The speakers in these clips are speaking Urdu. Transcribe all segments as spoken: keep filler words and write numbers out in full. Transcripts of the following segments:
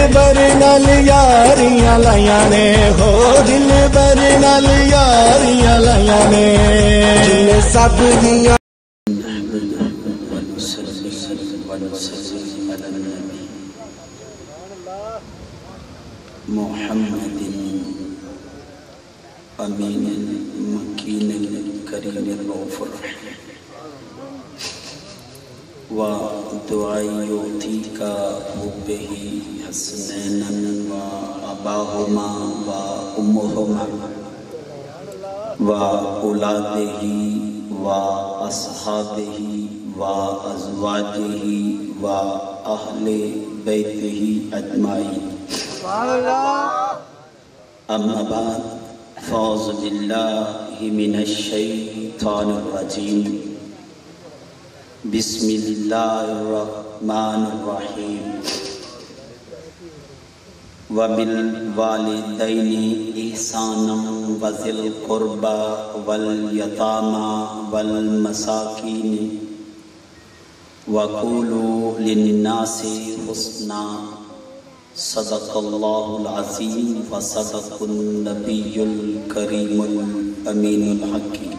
بر نال یاریاں لائیاں نے ہو دل بر نال یاریاں لائیاں نے جن سب دیاں محمد امین مکین کریم الرؤوف الرحیم و دعائی یعطیک حبہ حسنین و اباہما و امہما و اولادہ و اصحابہ و ازواجہ و اہل بیتہ اجمعین اما بعد فاعوذ باللہ من الشیطان الرجیم بسم اللہ الرحمن الرحیم وبالوالدین احسانا وذی القربى والیتامی والمساکین وقولوا للناس حسنا صدق اللہ العظیم و صدق النبی الکریم الامین الحکیم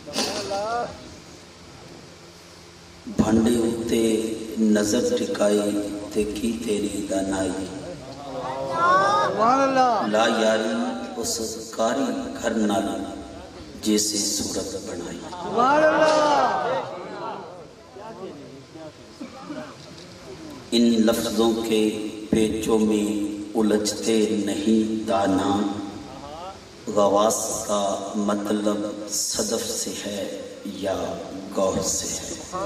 بھنڈے ہوتے نظر ٹکائی تے کی تیری دانائی لا یاری اس کاری گھر نال جیسے صورت بنائی ان لفظوں کے پیچوں میں الجھتے نہیں دانا غواص کا مطلب صدف سے ہے یا گوہر سے ہے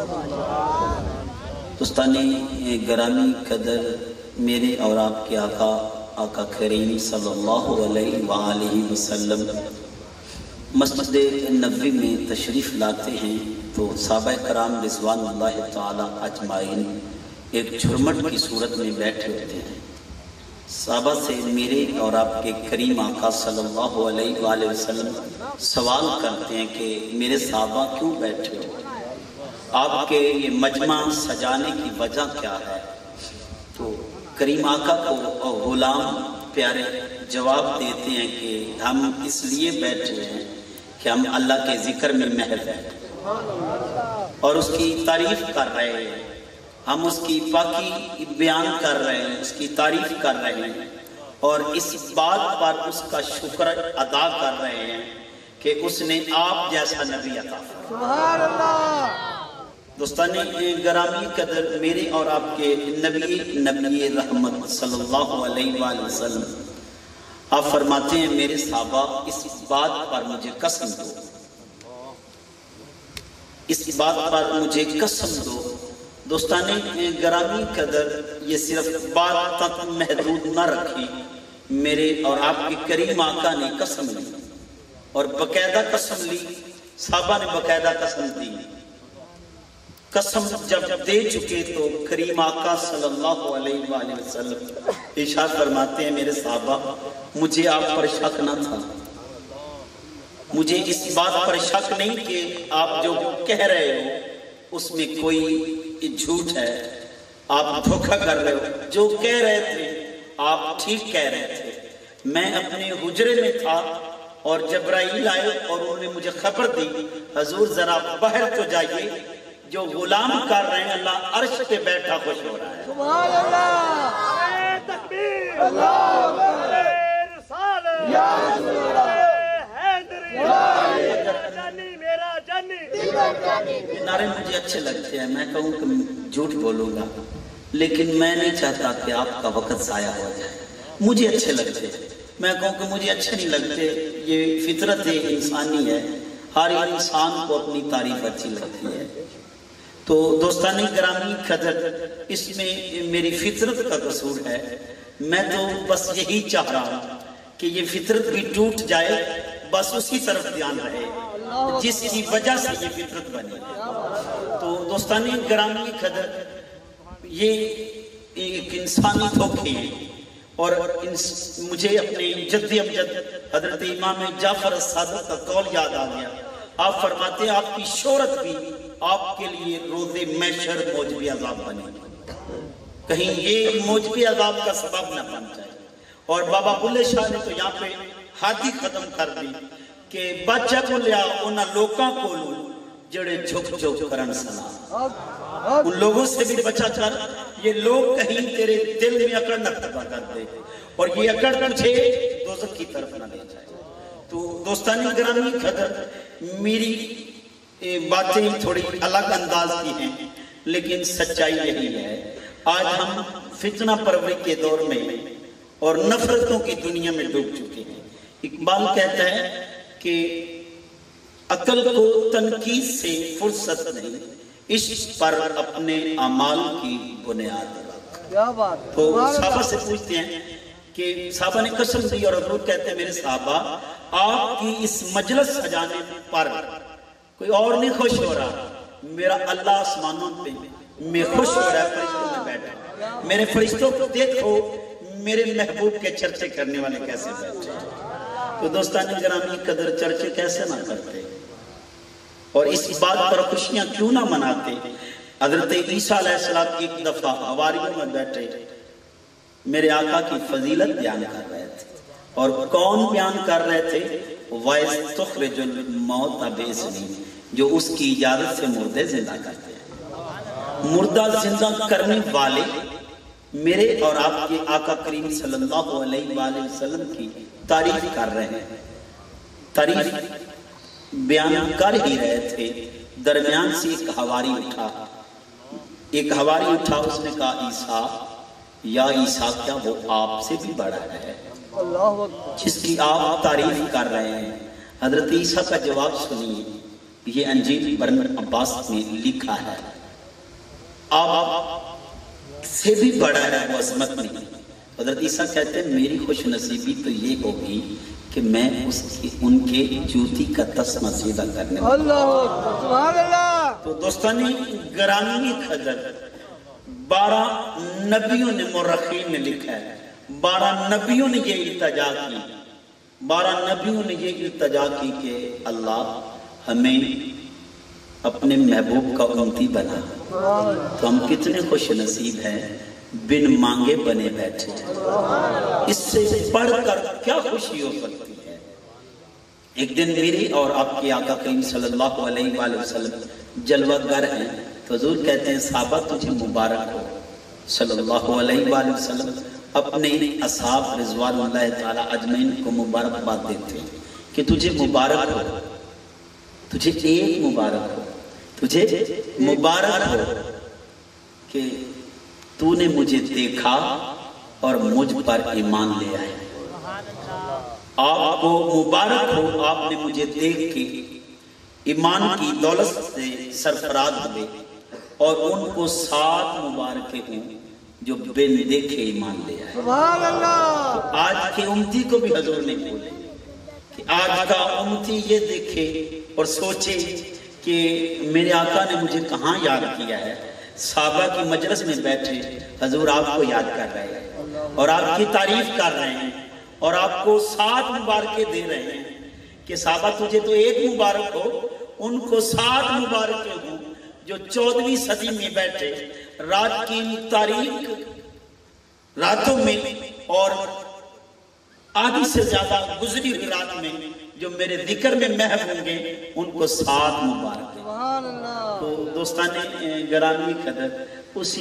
دوستانی گرامی قدر میرے اور آپ کے آقا آقا کریم صلی اللہ علیہ وآلہ وسلم مسجد نبوی میں تشریف لاتے ہیں تو صحابہ کرام رضوان اللہ تعالی اجمعین ایک جھرمٹ کی صورت میں بیٹھے ہوتے ہیں صحابہ سے میرے اور آپ کے کریم آقا صلی اللہ علیہ وآلہ وسلم سوال کرتے ہیں کہ میرے صحابہ کیوں بیٹھے ہو آپ کے یہ مجمع سجانے کی وجہ کیا ہے تو کریم آقا کو غلام پیارے جواب دیتے ہیں کہ ہم اس لیے بیٹھے ہیں کہ ہم اللہ کے ذکر میں محو ہیں اور اس کی تعریف کر رہے ہیں ہم اس کی پاکی بیان کر رہے ہیں اس کی تعریف کر رہے ہیں اور اس بات پر اس کا شکر ادا کر رہے ہیں کہ اس نے آپ جیسا نبی عطا فرمایا دوستانی گرامی قدر میرے اور آپ کے نبی نبی رحمت صلی اللہ علیہ وآلہ وسلم آپ فرماتے ہیں میرے صحابہ اس بات پر مجھے قسم دو اس بات پر مجھے قسم دو دوستانی گرامی قدر یہ صرف بات تک محدود نہ رکھی میرے اور آپ کے کریم آقا نے قسم لی اور باقاعدہ قسم لی صحابہ نے باقاعدہ قسم دی قسم جب دے چکے تو کریم آقا صلی اللہ علیہ وآلہ وسلم ارشاد فرماتے ہیں میرے صحابہ مجھے آپ پر شک نہ تھا مجھے اس بات پر شک نہیں کہ آپ جو کہہ رہے ہو اس میں کوئی جھوٹ ہے آپ دھوکہ کر رہے ہو جو کہہ رہے تھے آپ ٹھیک کہہ رہے تھے میں اپنے حجرے میں تھا اور جبرائیل آئے اور انہوں نے مجھے خبر دی حضور ذرا باہر تو جائیے جو غلام کر رہے ہیں اللہ عرش پہ بیٹھا خوش ہو رہا ہے سبحان اللہ تکبیر اللہ رسالت یا رسول اللہ حیدری جانی میرا جانی نعرے مجھے اچھے لگتے ہیں میں کہوں کہ جھوٹ بولوں گا لیکن میں نہیں چاہتا کہ آپ کا وقت ضائع ہو جائے مجھے اچھے لگتے ہیں میں کہوں کہ مجھے اچھے نہیں لگتے یہ فطرت انسانی ہے ہر انسان کو اپنی تعریف اچھی لگتی ہے تو دوستانی گرامی قدر اس میں میری فطرت کا قصور ہے میں تو بس یہی چاہ رہا ہوں کہ یہ فطرت بھی ٹوٹ جائے بس اسی طرف دھیان رہے جس کی وجہ سے یہ فطرت بنی تو دوستانی گرامی قدر یہ ایک انسانی دھوکے ہے اور مجھے اپنے جد امجد حضرت امام جعفر الصادق کا قول یاد آ گیا آپ فرماتے ہیں آپ کی شہرت بھی آپ کے لیے روز محشر موجب عذاب بنے کہیں یہ موجب عذاب کا سبب نہ بن جائے۔ اور بابا بلے شاہ نے تو یہاں پہ حادی ختم کر دی کہ بچہ کو لیا انہا لوکاں کو لو جڑے جھک جھک کرن سلام، ان لوگوں سے بھی بچا کر، یہ لوگ کہیں تیرے دل میں اکڑ نہ پیدا کر دے اور یہ اکڑ تجھے دوزخ کی طرف نہ لے جائے۔ تو دوستانی گرامی قدر، میری باتیں تھوڑی الگ انداز کی ہیں لیکن سچائی یہی ہے۔ آج ہم فتنہ پروری کے دور میں اور نفرتوں کی دنیا میں ڈوب چکے ہیں۔ اقبال کہتا ہے کہ عقل کو تنقید سے فرصت نہیں، عشق پر اپنے اعمال کی بنیاد رکھ۔ تو صحابہ سے پوچھتے ہیں کہ صحابہ نے قسم دی اور حضور کہتے ہیں میرے صحابہ آپ کی اس مجلس سجانے پر کوئی اور نہیں خوش ہو رہا، میرا اللہ آسمانوں پہ میں خوش ہو رہا ہے، فرشتوں میں بیٹھا، میرے فرشتوں کو دیکھو میرے محبوب کے چرچے کرنے والے کیسے بیٹھے۔ تو دوستانی گرامی قدر، چرچے کیسے نہ کرتے اور اس بات پر خوشیاں کیوں نہ مناتے۔ حضرت عیسیٰ علیہ السلام کی ایک دفعہ حواریوں میں بیٹھے میرے آقا کی فضیلت بیان کر رہے تھے، اور کون بیان کر رہے تھے؟ وَإِذْ تُخْرِجُ الْمَوْتَ بِإِذْنِهِ، جو اس کی اجازت سے مردے زندہ کرتے ہیں۔ مردہ زندہ کرنے والے میرے اور آپ کے آقا کریم صلی اللہ علیہ وآلہ وسلم کی تعریف کر رہے ہیں، تعریف بیان کر ہی رہے تھے۔ درمیان سے ایک حواری اٹھا ایک حواری اٹھا اس نے کہا عیسیٰ، یا عیسیٰ کیا وہ آپ سے بھی بڑا ہے جس کی آپ تعریف کر رہے ہیں؟ حضرت عیسیٰ کا جواب سنیے، یہ انجیل ابن عباس میں لکھا ہے، آپ سے بھی بڑا ہے وہ عظمت نہیں۔ حضرت عیسیٰ کہتے ہیں میری خوش نصیبی تو یہ ہوگی کہ میں اس کی ان کے جوتی کا تسمہ سیدھا کرنے والا۔ تو دوستانی گرامی قدر، بارہ نبیوں نے مورخین نے لکھا ہے، بارہ نبیوں نے یہ التجا کی بارہ نبیوں نے یہ التجا کی کہ اللہ ہمیں اپنے محبوب کا امتی بنا۔ تو ہم کتنے خوش نصیب ہیں، بن مانگے بنے بیٹھے، اس سے پڑھ کر کیا خوشی ہو سکتی ہے۔ ایک دن میری اور آپ کے آقا کریم صلی اللہ علیہ وآلہ وسلم جلوہ گر ہیں، تو حضور کہتے ہیں صحابہ تجھے مبارک ہو۔ صلی اللہ علیہ وآلہ وسلم اپنے اصحاب رضوان اللہ تعالی اجمعین کو مبارکباد دیتے ہیں کہ تجھے مبارک ہو، تجھے ایک مبارک ہو، تجھے مبارک ہو کہ تو نے مجھے دیکھا اور مجھ پر ایمان لے آئے۔ آپ کو مبارک ہو، آپ نے مجھے دیکھ کے ایمان کی دولت سے سرفراز ہوئے، اور ان کو سات مبارکیں ہوں جو بن دیکھے ایمان لے آئے۔ سبحان اللہ۔ تو آج کے امتی کو بھی حضور نے بولے کہ آج کا امتی یہ دیکھے اور سوچے کہ میرے آقا نے مجھے کہاں یاد کیا ہے۔ صحابہ کی مجلس میں بیٹھے حضور آپ کو یاد کر رہے ہیں اور آپ کی تعریف کر رہے ہیں اور آپ کو سات مبارکیں دے رہے ہیں کہ صحابہ تجھے تو ایک مبارک ہو، ان کو سات مبارکیں ہوں جو چودہویں صدی میں بیٹھے رات کی تاریک راتوں میں اور آدھی سے زیادہ گزری ہوئی رات میں جو میرے ذکر میں محو ہوں گے، ان کو سات مبارک ہیں۔ تو دوستانے گرامی قدر، اسی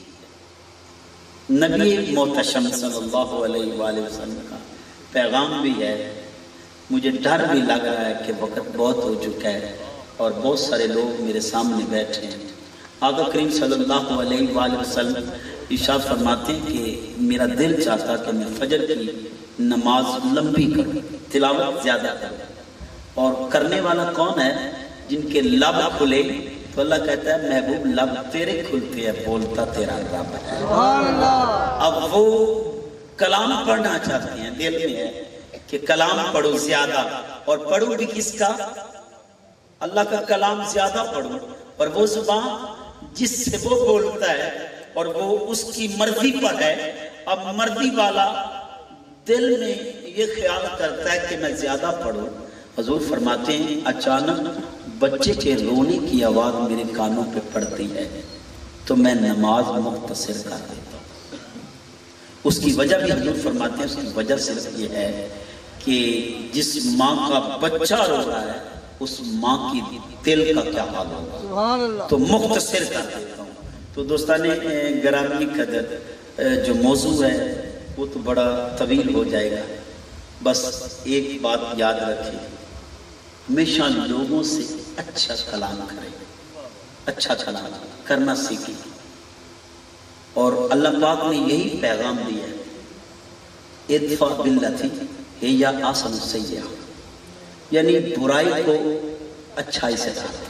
نبی محتشم صلی اللہ علیہ وآلہ وسلم کا پیغام بھی ہے۔ مجھے ڈر بھی لگ رہا ہے کہ وقت بہت ہو چکا ہے اور بہت سارے لوگ میرے سامنے بیٹھے ہیں۔ آقا کریم صلی اللہ علیہ وآلہ وسلم ارشاد فرماتے ہیں کہ میرا دل چاہتا کہ میں فجر کی نماز لمبی کروں، تلاوت زیادہ کروں، اور کرنے والا کون ہے؟ جن کے لب کھلے تو اللہ کہتا ہے محبوب لب تیرے کھلتے ہیں، بولتا تیرا رب ہے۔ اب وہ کلام پڑھنا چاہتے ہیں، دل میں ہے کہ کلام پڑھو زیادہ، اور پڑھو بھی کس کا؟ اللہ کا کلام زیادہ پڑھو، اور وہ زبان جس سے وہ بولتا ہے اور وہ اس کی مرضی پر ہے۔ اب مرضی والا دل میں یہ خیال کرتا ہے کہ میں زیادہ پڑھوں۔ حضور فرماتے ہیں اچانک بچے کے رونے کی آواز میرے کانوں پہ پڑتی ہے تو میں نماز مختصر کر دیتا ہوں۔ اس کی وجہ بھی حضور فرماتے ہیں، اس کی وجہ صرف یہ ہے کہ جس ماں کا بچہ رو رہا ہے اس ماں کی دل کا کیا حال ہوگا، تو مختصر کر دیتا ہوں۔ تو دوستان گرامی قدر، جو موضوع ہے وہ تو بڑا طویل ہو جائے گا، بس ایک بات یاد رکھیں، ہمیشہ لوگوں سے اچھا کلام کریں، اچھا کلام کرنا سیکھیں۔ اور اللہ پاک نے یہی پیغام دیا ہے، ادفع باللتی ہی احسن السیئہ، یعنی برائی کو اچھائی سے ڈالو۔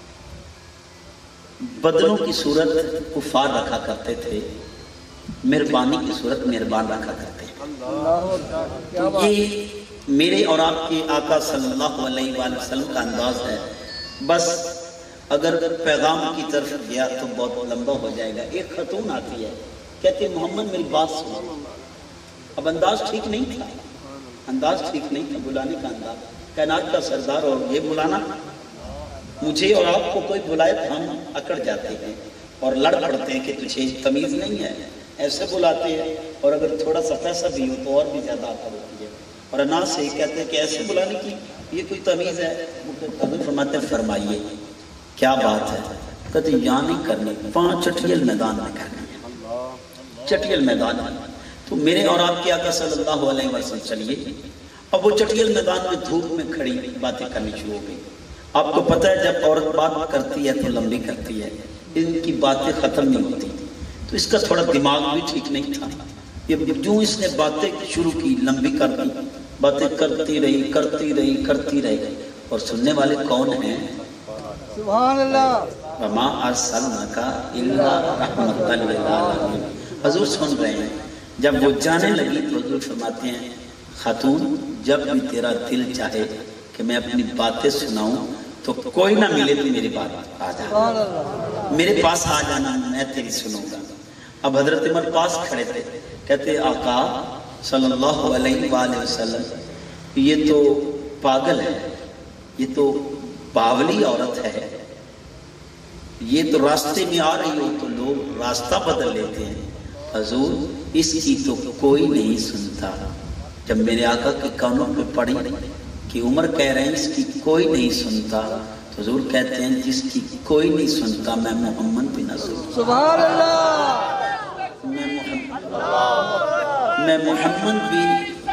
بدلوں کی صورت کفار رکھا کرتے تھے، مہربانی کی صورت مہربان رکھا کرتے ہیں۔ تو یہ میرے اور آپ کے آقا صلی اللہ علیہ وآلہ وسلم کا انداز ہے۔ بس اگر پیغام کی طرف گیا تو بہت لمبا ہو جائے گا۔ ایک خاتون آتی ہے، کہتی محمد میری بات سنو۔ اب انداز ٹھیک نہیں تھا، انداز ٹھیک نہیں تھا بلانے کا انداز، کائنات کا سردار اور یہ بلانا، مجھے اور آپ کو کوئی بلائے تو ہم اکڑ جاتے ہیں اور لڑ پڑتے ہیں کہ تجھے تمیز نہیں ہے، ایسے بلاتے ہیں۔ اور اگر تھوڑا سا پیسہ بھی ہو تو اور بھی زیادہ آتا ہوتی ہے، اور انا سے کہتے ہیں کہ ایسے بلانے کی یہ کوئی تمیز ہے۔ حضور فرماتے ہیں فرمائیے کیا بات ہے؟ کہتے ہیں یہاں نہیں کرنی، وہاں چٹیل میدان میں کرنی ہے، چٹیل میدان میں۔ تو میرے اور آپ کے آقا صلی اللہ علیہ وسلم چلیے، اب وہ چٹیل میدان میں دھوپ میں کھڑی باتیں کرنی شروع ہو گئی۔ آپ کو پتہ ہے جب عورت بات کرتی ہے تو لمبی کرتی ہے، ان کی باتیں ختم نہیں ہوتی، تو اس کا تھوڑا دماغ بھی ٹھیک نہیں تھا۔ یہ جو اس نے باتیں شروع کی لمبی کر دی، باتیں کرتی رہی کرتی رہی کرتی رہی، اور سننے والے کون ہیں؟ سبحان اللہ۔ وما ارسلناک الا رحمۃ للعالمین۔ حضور سن رہے ہیں۔ جب وہ جانے لگی تو حضور فرماتے ہیں خاتون جب بھی تیرا دل چاہے کہ میں اپنی باتیں سناؤں تو کوئی نہ ملے تو میری بات آ جانا، میرے پاس آ جانا، میں تیری سنوں گا۔ اب حضرت عمر پاس کھڑے تھے، کہتے آقا صلی اللہ علیہ وآلہ وسلم یہ تو پاگل ہے، یہ تو باولی عورت ہے، یہ تو راستے میں آ رہی ہو تو لوگ راستہ بدل لیتے ہیں، حضور اس کی تو کوئی نہیں سنتا۔ جب میرے آقا کے کانوں پہ پڑی کہ عمر کہہ رہے ہیں اس کی کوئی نہیں سنتا، تو حضور کہتے ہیں جس کی کوئی نہیں سنتا میں محمد بھی نہ سنتا۔ سبحان اللہ۔ میں محمد میں محمد بھی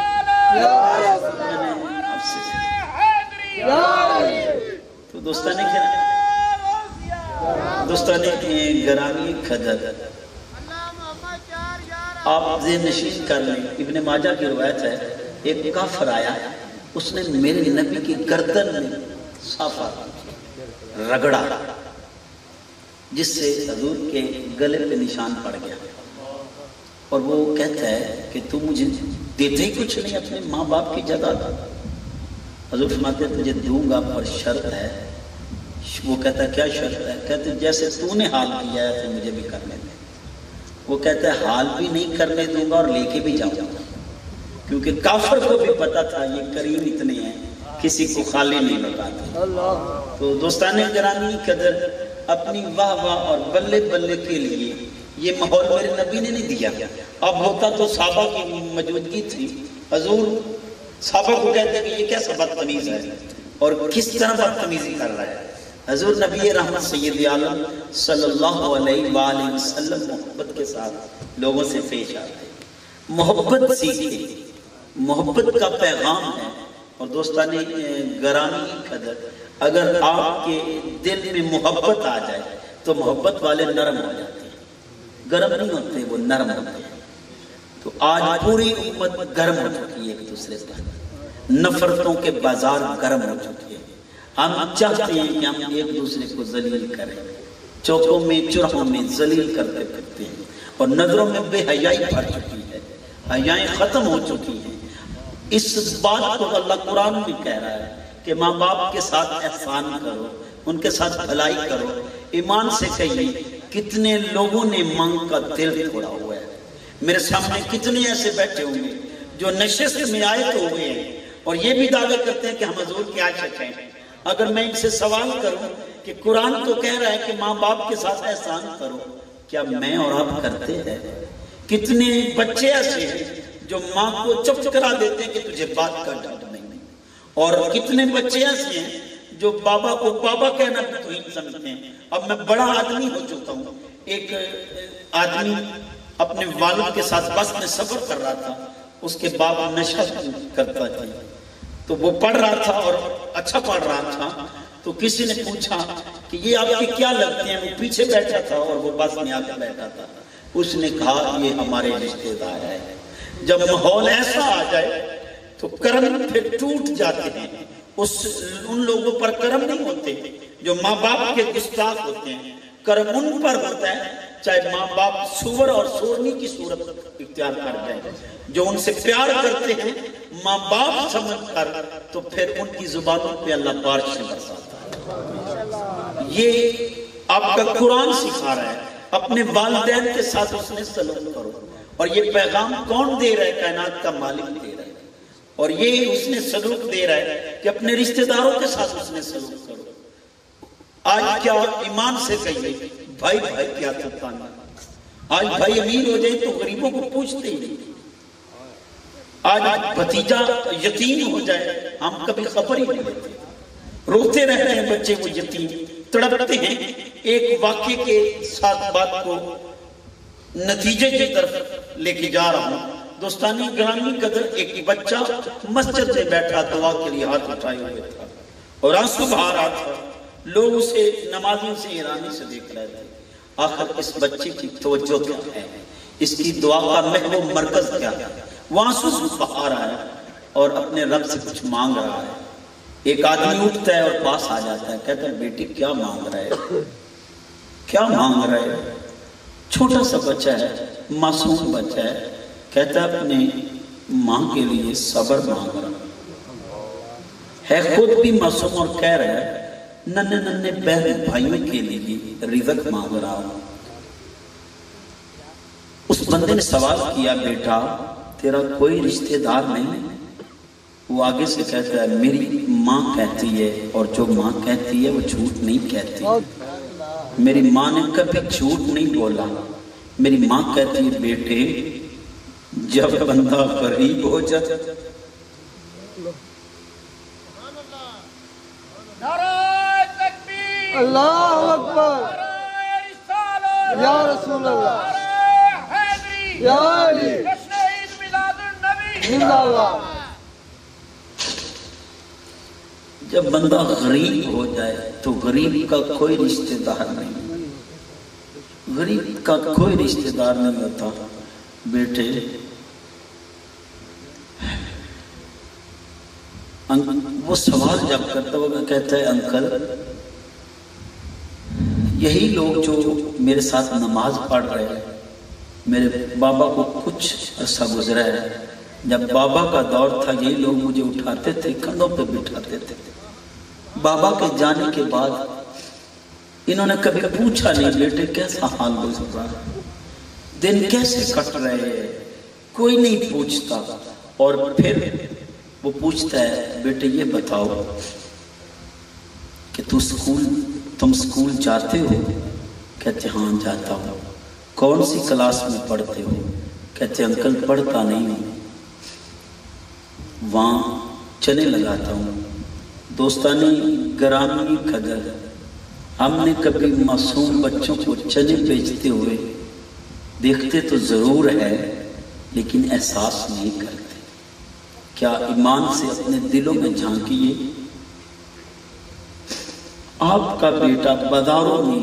تو دوستان دوستان گرامی قدر، آپ ذہن نشین کر لیں، ابن ماجہ کی روایت ہے، ایک کافر آیا، اس نے میرے نبی کی گردن میں صافہ رگڑا، جس سے حضور کے گلے پہ نشان پڑ گیا، اور وہ کہتا ہے کہ تو مجھے دیتے ہی کچھ نہیں اپنے ماں باپ کی جگہ۔ حضور فرماتے ہیں تجھے دوں گا پر شرط ہے۔ وہ کہتا ہے کیا شرط ہے؟ کہتے ہیں جیسے تو نے حال کیا ہے تو مجھے بھی کرنے دے۔ وہ کہتا ہے حال بھی نہیں کرنے دوں گا اور لے کے بھی جاؤں گا، کیونکہ کافر کو بھی پتا تھا یہ کریم اتنے ہیں کسی کو خالی نہیں لوٹاتے۔ تو دوستان گرامی قدر، اپنی واہ واہ اور بلے بلے کے لیے یہ ماحول میرے نبی نے نہیں دیا۔ اب ہوتا تو صحابہ کی موجودگی تھی، حضور صحابہ کو کہتے ہیں کہ یہ کیسا بدتمیز ہے اور کس طرح بدتمیزی کر رہا ہے۔ حضور نبی رحمت سید عالم صلی اللہ علیہ وآلہ وسلم محبت کے ساتھ لوگوں سے پیش آتے، محبت سیکھیں، محبت کا پیغام ہے۔ اور دوستان گرامی قدر، اگر آپ کے دل میں محبت آ جائے تو محبت والے نرم ہو جاتے ہیں، گرم نہیں ہوتے، وہ نرم ہوتے ہیں۔ تو آج پوری امت گرم ہو چکی ہے ایک دوسرے پر، نفرتوں کے بازار گرم ہو چکی ہے۔ ہم چاہتے ہیں کہ ہم ایک دوسرے کو ذلیل کریں، چوکوں میں چرہوں میں ذلیل کرتے پھرتے ہیں، اور نظروں میں بے حیائی بھر چکی ہے، حیائیں ختم ہو چکی ہیں۔ اس بات کو اللہ قرآن میں کہہ رہا ہے کہ ماں باپ کے ساتھ احسان کرو، ان کے ساتھ بھلائی کرو۔ ایمان سے کہیے کتنے لوگوں نے مانگ کا دل توڑا ہوا ہے۔ میرے سامنے کتنے ایسے بیٹھے ہوں گے جو نشست میں آئے تو ہوئے ہیں اور یہ بھی دعوے کرتے ہیں کہ ہم حضور کے عاشق ہیں۔ اگر میں ان سے سوال کروں کہ قرآن تو کہہ رہا ہے کہ ماں باپ کے ساتھ احسان کرو، کیا میں اور آپ کرتے ہیں؟ کتنے بچے ایسے ہیں جو ماں کو چپ کرا دیتے ہیں کہ تجھے بات کا ڈر نہیں، اور کتنے بچے ایسے ہیں جو بابا کو بابا کہنا بھی توہین سمجھتے ہیں۔ اب میں بڑا آدمی ہو چکا ہوں، ایک آدمی اپنے والد کے ساتھ بس میں سفر کر رہا تھا، اس کے باپ نشہ کرتا تھا، تو وہ پڑھ رہا تھا اور اچھا پڑھ رہا تھا، تو کسی نے پوچھا کہ یہ آپ کی کیا لگتے ہیں؟ وہ پیچھے بیٹھا تھا اور وہ بس میں آ کے بیٹھا تھا۔ اس نے کہا یہ ہمارے رشتے دار ہے۔ جب ماحول ایسا آ جائے تو کرم پھر ٹوٹ جاتے ہیں، اس ان لوگوں پر کرم نہیں ہوتے جو ماں باپ کے گستاخ ہوتے ہیں، کرم ان پر ہوتا ہے چاہے ماں باپ سور اور سورنی کی صورت اختیار کر جائیں، جو ان سے پیار کرتے ہیں ماں باپ سمجھ کر، تو پھر ان کی زبانوں پہ اللہ بارشیں برساتا ہے۔ یہ آپ کا قرآن سکھا رہا ہے، اپنے والدین کے ساتھ اس نے سلوک کرو، اور یہ پیغام کون دے رہا ہے؟ کائنات کا مالک دے رہا ہے، اور یہ اس نے سلوک دے رہا ہے کہ اپنے رشتہ داروں کے ساتھ اس نے سلوک کرو۔ آج کیا ایمان سے کہیے بھائی بھائی کیا تکانا، آج بھائی امیر ہو جائے تو غریبوں کو پوچھتے ہی نہیں، آج بھتیجا یتیم ہو جائے ہم کبھی خبر ہی نہیں لیتے، روتے رہ رہے ہیں بچے وہ یتیم، تڑپتے ہیں۔ ایک واقعے کے ساتھ بات کو نتیجے کی طرف لے کے جا رہا ہوں۔ دوستانی گرامی قدر، ایک بچہ مسجد میں بیٹھا دعا کے لیے ہاتھ اٹھائے ہوئے تھا اور آنسو بہا رہا تھا، لوگ اسے نمازیوں سے حیرانی سے دیکھ رہے تھے۔ آخر اس بچے کی توجہ کیا ہے، اس کی دعا کا محور مرکز کیا ہے؟ وہ آنسو بہا رہا ہے اور اپنے رب سے کچھ مانگ رہا ہے۔ ایک آدمی اٹھتا ہے اور پاس آ جاتا ہے، کہتا ہے بیٹی کیا مانگ رہا ہے؟ کیا مانگ رہا ہے؟ چھوٹا سا بچہ ہے، معصوم بچہ ہے، کہتا ہے اپنے ماں کے لیے صبر مانگ رہا ہے، خود بھی معصوم، اور کہہ رہا ہے ننے ننے بہن بھائیوں کے لیے رزق مانگ رہا ہوں۔ اس بندے نے سوال کیا بیٹا تیرا کوئی رشتہ دار نہیں؟ وہ آگے سے کہتا ہے میری ماں کہتی ہے، اور جو ماں کہتی ہے وہ جھوٹ نہیں کہتی، میری ماں نے کبھی جھوٹ نہیں بولا۔ میری ماں کہتی ہے بیٹے جب بندہ غریب ہو جائے، اللہ اکبر، یا رسول اللہ، یا علی، زندہ اللہ۔ جب بندہ غریب ہو جائے تو غریب کا کوئی رشتہ دار نہیں، غریب کا کوئی رشتہ دار نہیں ہوتا۔ بیٹے وہ سوال جب کرتا وہ کہتا ہے انکل یہی لوگ جو میرے ساتھ نماز پڑھ رہے ہیں، میرے بابا کو کچھ عرصہ گزرا ہے، جب بابا کا دور تھا یہی لوگ مجھے اٹھاتے تھے، کندھوں پہ بٹھاتے تھے، بابا کے جانے کے بعد انہوں نے کبھی پوچھا نہیں بیٹے کیسا حال گزر رہا ہے، دن کیسے کٹ رہے ہیں، کوئی نہیں پوچھتا۔ اور پھر وہ پوچھتا ہے بیٹے یہ بتاؤ کہ تو سکول تم سکول جاتے ہو؟ کہتے ہاں جاتا ہوں۔ کون سی کلاس میں پڑھتے ہو؟ کہتے انکل پڑھتا نہیں ہوں، وہاں چنے لگاتا ہوں۔ دوستانی گرامی قدر، ہم نے کبھی معصوم بچوں کو چنے بیچتے ہوئے دیکھتے تو ضرور ہے لیکن احساس نہیں کرتے۔ کیا ایمان سے اپنے دلوں میں جھانکیے، آپ کا بیٹا بازاروں میں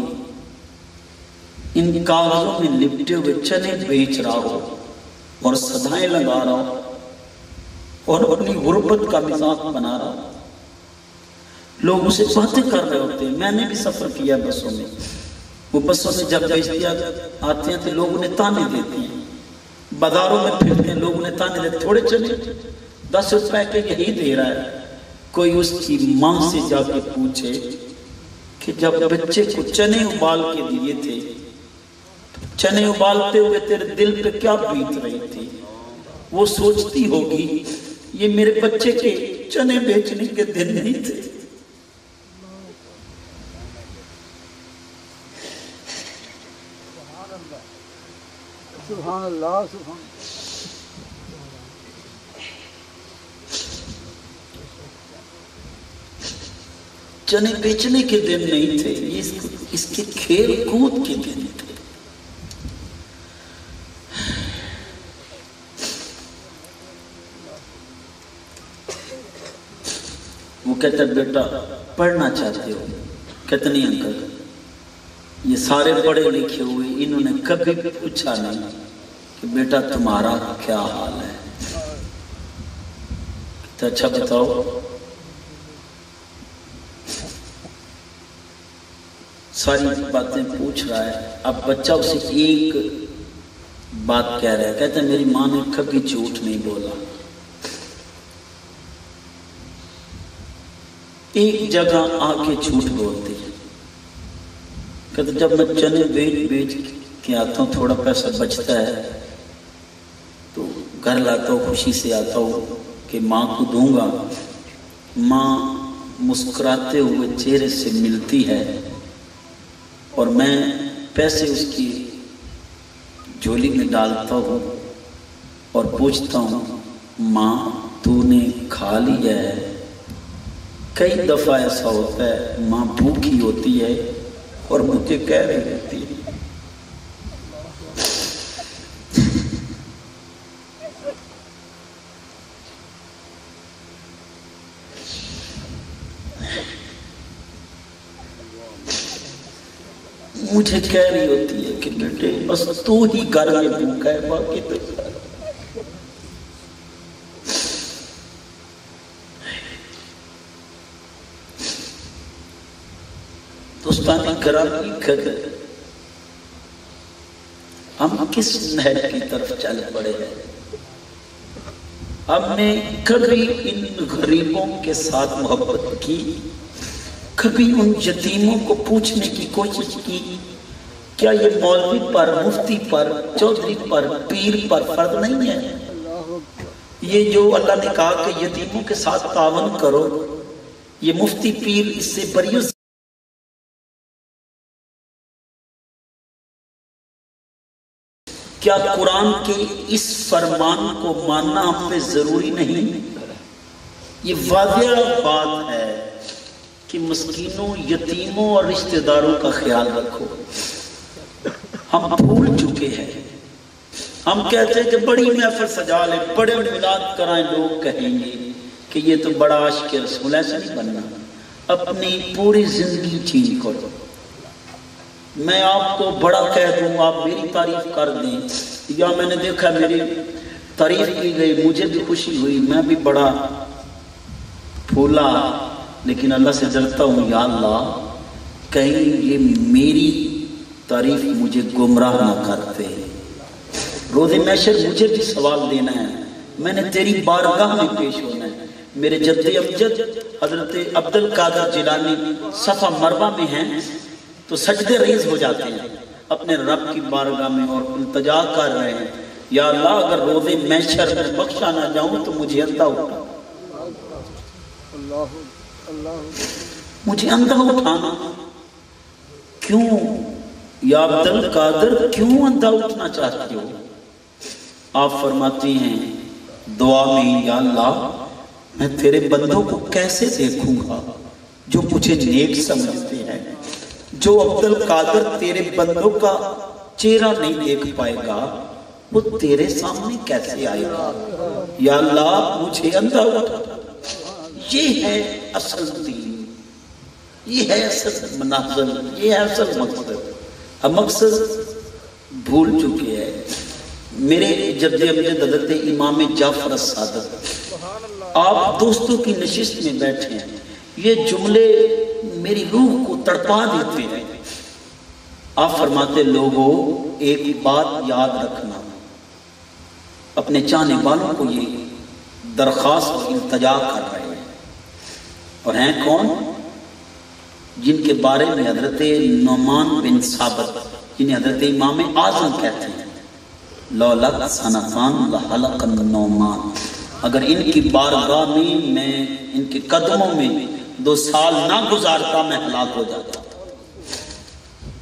ان کاغذوں میں لپٹے ہوئے چنے بیچ رہا ہو اور صدائیں لگا رہا ہو اور اپنی غربت کا مزاق بنا رہا ہو، لوگ اسے باتیں کر رہے ہوتے ہیں۔ میں نے بھی سفر کیا بسوں میں، وہ بسوں میں جب بیچتے آتے ہیں تو لوگ انہیں تانے دیتے ہیں، بازاروں میں پھرتے ہیں لوگ انہیں تانے دیتے، تھوڑے چنے دس روپے کے یہی دے رہا ہے۔ کوئی اس کی ماں سے جا کے پوچھے کہ جب بچے کو چنے ابال کے دیے تھے، چنے ابالتے ہوئے تیرے دل پہ کیا بیت رہی تھی؟ وہ سوچتی ہوگی یہ میرے بچے کے چنے بیچنے کے دن نہیں تھے۔ سبحان اللہ سبحان چنے بیچنے کے دن نہیں تھے، اس, اس کے کھیل کود کے دن تھے۔ وہ کہتا بیٹا پڑھنا چاہتے ہو؟ کہتے نہیں انکل، یہ سارے پڑھے لکھے ہوئے، انہوں نے کبھی پوچھا نہیں کہ بیٹا تمہارا کیا حال ہے۔ تو اچھا بتاؤ، ساری باتیں پوچھ رہا ہے۔ اب بچہ اسے ایک بات کہہ رہا ہے، کہتا ہے میری ماں نے کبھی جھوٹ نہیں بولا، ایک جگہ آ کے جھوٹ بولتی ہے۔ کہتا جب میں چنے بیچ بیچ کے آتا ہوں، تھوڑا پیسہ بچتا ہے تو گھر لاتا ہوں، خوشی سے آتا ہوں کہ ماں کو دوں گا۔ ماں مسکراتے ہوئے چہرے سے ملتی ہے اور میں پیسے اس کی جھولی میں ڈالتا ہوں اور پوچھتا ہوں ماں تو نے کھا لیا ہے؟ کئی دفعہ ایسا ہوتا ہے ماں بھوکی ہوتی ہے اور مجھے کہہ رہی ہوتی ہے مجھے کہہ رہی ہوتی ہے کہ بیٹے بس تو ہی گھر میں بھوکا ہے، باقی تو دوستانی گرامی قدر، ہم کس نہج کی طرف چل پڑے ہیں؟ ہم نے کبھی ان غریبوں کے ساتھ محبت کی؟ کبھی ان یتیموں کو پوچھنے کی کوشش کی کیا یہ مولوی پر، مفتی پر، چودھری پر، پیر پر فرض نہیں ہے؟ یہ جو اللہ نے کہا کہ یتیموں کے ساتھ تعاون کرو، یہ مفتی پیر اس سے بری؟ کیا قرآن کے اس فرمان کو ماننا ہم پہ ضروری نہیں؟ یہ واضح بات ہے کہ مسکینوں، یتیموں اور رشتہ داروں کا خیال رکھو۔ ہم بھول چکے ہیں، ہم کہتے ہیں کہ بڑی محفل سجا لیں، بڑے میلاد کرائیں، لوگ کہیں گے کہ یہ تو بڑا عاشق رسول، ایسا نہیں بننا۔ اپنی پوری زندگی چینج کرو۔ میں آپ کو بڑا کہہ دوں، آپ میری تعریف کر دیں، یا میں نے دیکھا میری تعریف کی گئی، مجھے بھی خوشی ہوئی، میں بھی بڑا پھولا، لیکن اللہ سے ڈرتا ہوں یا اللہ کہیں یہ میری تعریف مجھے گمراہ نہ کرتے، روز محشر مجھے بھی سوال دینا ہے، میں نے تیری بارگاہ میں پیش ہونا ہے۔ میرے جد امجد حضرت عبد القادر جیلانی صفا مروہ میں ہیں تو سجدے ریز ہو جاتے ہیں اپنے رب کی بارگاہ میں اور التجا کر رہے ہیں، یا اللہ اگر روز محشر میں بخشا نہ جاؤں تو مجھے اندھا اٹھا، مجھے اندھا اٹھانا۔ کیوں یا عبد القادر، کیوں اندھا اٹھنا چاہتے ہو؟ آپ فرماتی ہیں دعا میں، یا اللہ میں تیرے بندوں کو کیسے دیکھوں گا جو مجھے نیک سمجھتے ہیں؟ جو عبد القادر تیرے بندوں کا چہرہ نہیں دیکھ پائے گا وہ تیرے سامنے کیسے آئے گا؟ یا اللہ مجھے اندھا اٹھا۔ یہ ہے اصل دین، یہ ہے اصل منازل، یہ ہے اصل مقصد۔ اب مقصد بھول چکے ہیں۔ میرے جد امجد حضرت امام جعفر الصادق، آپ دوستوں کی نشست میں بیٹھے ہیں، یہ جملے میری روح کو تڑپا دیتے ہیں۔ آپ فرماتے لوگوں ایک بات یاد رکھنا، اپنے چاہنے والوں کو یہ درخواست اور التجا کر رہے ہیں، اور ہیں کون؟ جن کے بارے میں حضرت نعمان بن ثابت، جنہیں حضرت امام اعظم کہتے ہیں، لولک سنتان لحلق النعمان، اگر ان کی بارگاہ میں میں ان کے قدموں میں دو سال نہ گزارتا میں ہلاک ہو جاتا۔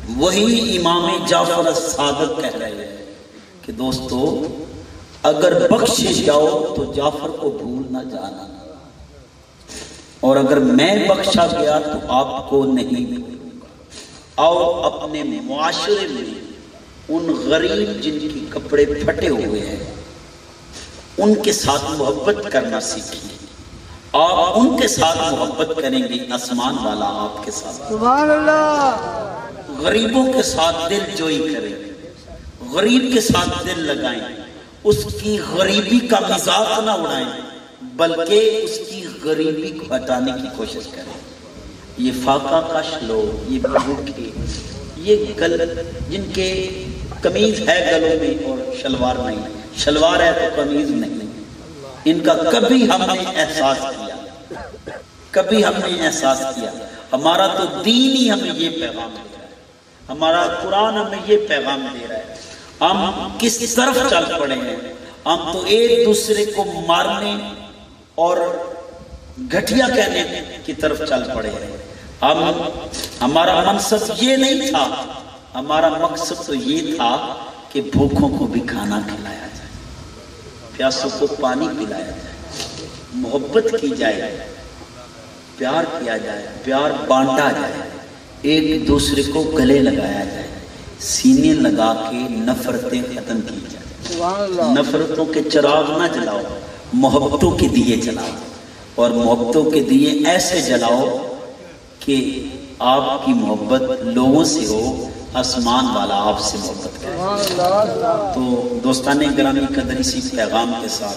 وہی امام جعفر الصادق کہہ رہے ہیں کہ دوستو اگر بخشش جاؤ تو جعفر کو بھول نہ جانا، اور اگر میں بخشا گیا تو آپ کو نہیں بھولوں گا۔ آؤ اپنے معاشرے میں ان غریب جن کی کپڑے پھٹے ہوئے ہیں ان کے ساتھ محبت کرنا سیکھیں۔ آپ ان کے ساتھ محبت کریں گے، آسمان والا آپ کے ساتھ۔ سبحان اللہ۔ غریبوں کے ساتھ دل جوئی کریں، غریب کے ساتھ دل لگائیں، اس کی غریبی کا مذاق نہ اڑائیں بلکہ اس کی غریبی کو ہٹانے کی کوشش کریں۔ یہ فاقہ کش لوگ، یہ بھوکے، یہ گل جن کے قمیض ہے گلوں میں اور شلوار نہیں، شلوار ہے تو قمیض نہیں، ان کا کبھی ہم نے احساس کیا، کبھی ہم نے احساس کیا؟ ہمارا تو دین ہی ہمیں یہ پیغام دے رہا ہے، ہمارا قرآن ہمیں یہ پیغام دے رہا ہے۔ ہم کس طرف چل پڑے ہیں؟ ہم تو ایک دوسرے کو مارنے اور گھٹیا کہنے کی طرف چل پڑے ہیں۔ ہم ہمارا منصب یہ نہیں تھا، ہمارا مقصد تو یہ تھا کہ بھوکوں کو بھی کھانا کھلایا جائے، پیاسوں کو پانی پلایا جائے، محبت کی جائے، پیار کیا جائے، پیار بانٹا جائے، ایک دوسرے کو گلے لگایا جائے، سینے لگا کے نفرتیں ختم کی جائے۔ نفرتوں کے چراغ نہ جلاؤ، محبتوں کے دیے جلاؤ، اور محبتوں کے دیے ایسے جلاؤ کہ آپ کی محبت لوگوں سے ہو، آسمان والا آپ سے محبت کرے۔ تو دوستان گرامی قدر اسی پیغام کے ساتھ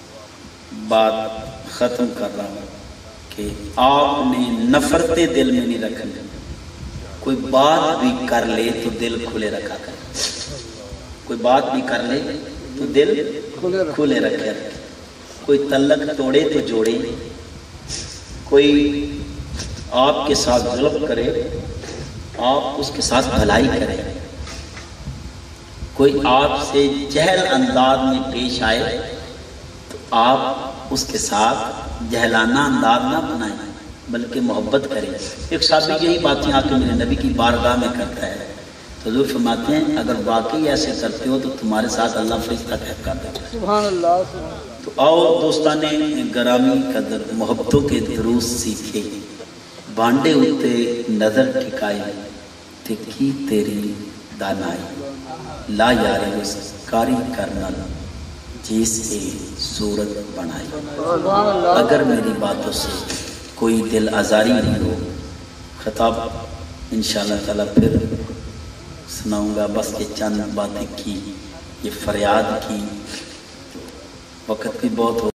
بات ختم کر رہا ہوں کہ آپ نے نفرتیں دل میں نہیں رکھنی، کوئی بات بھی کر لے تو دل کھلے رکھا کر، کوئی بات بھی کر لے تو دل کھلے رکھے رکھے، کوئی تعلق توڑے تو جوڑے، کوئی آپ کے ساتھ ظلم کرے آپ اس کے ساتھ بھلائی کریں، کوئی آپ سے جہل انداز میں پیش آئے تو آپ اس کے ساتھ جہلانہ انداز نہ بنائیں بلکہ محبت کریں۔ ایک صحابی یہی باتیں آ کے میرے نبی کی بارگاہ میں کرتا ہے تو حضور فرماتے ہیں اگر واقعی ایسے کرتے ہو تو تمہارے ساتھ اللہ فرشتہ طے کر دیتا ہے۔ سبحان اللہ۔ تو آؤ دوستان گرامی قدر محبتوں کے دروس سیکھے، بانڈے اتے نظر ٹھکائی تے کی تیری دانائی، لا یاری اس کاری کرنا جیس اے صورت بنائی۔ اگر میری باتوں سے کوئی دل آزاری نہیں ہو، خطاب انشاءاللہ تعالیٰ پھر سناؤں گا، بس یہ چند باتیں کی، یہ فریاد کی، وقت بھی بہت ہو